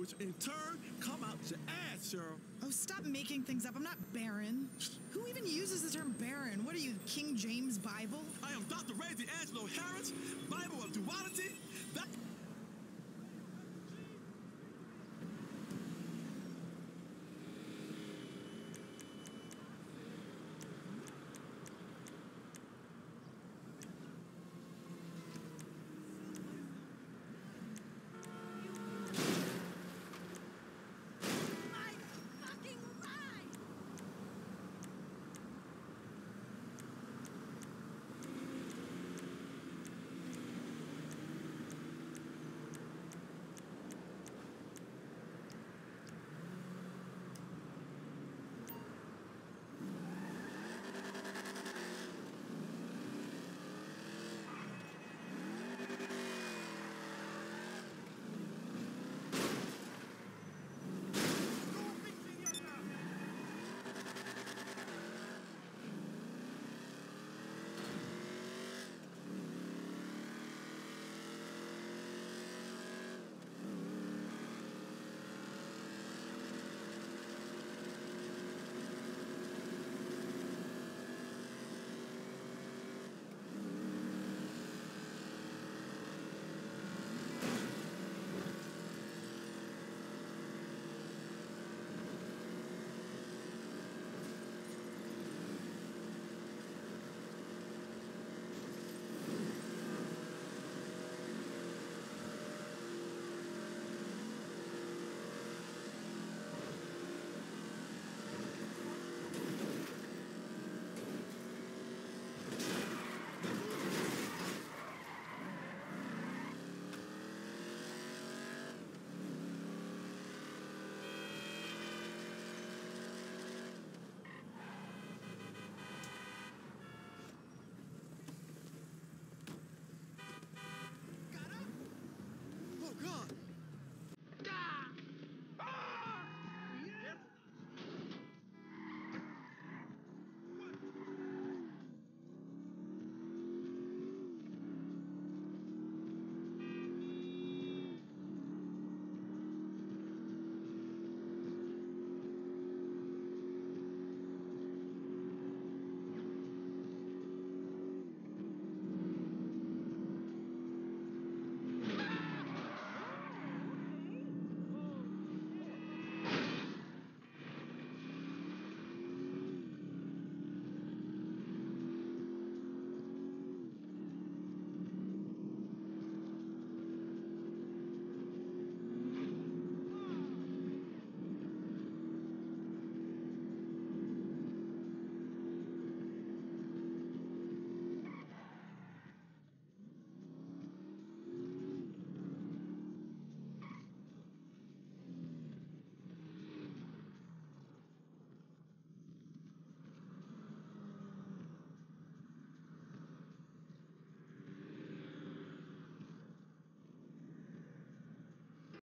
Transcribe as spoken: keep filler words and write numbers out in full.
which in turn come out your ass, Cheryl. Oh, stop making things up. I'm not barren. Who even uses the term barren? What are you, King James Bible? I am Doctor Ray D'Angelo Harris, Bible of Duality. That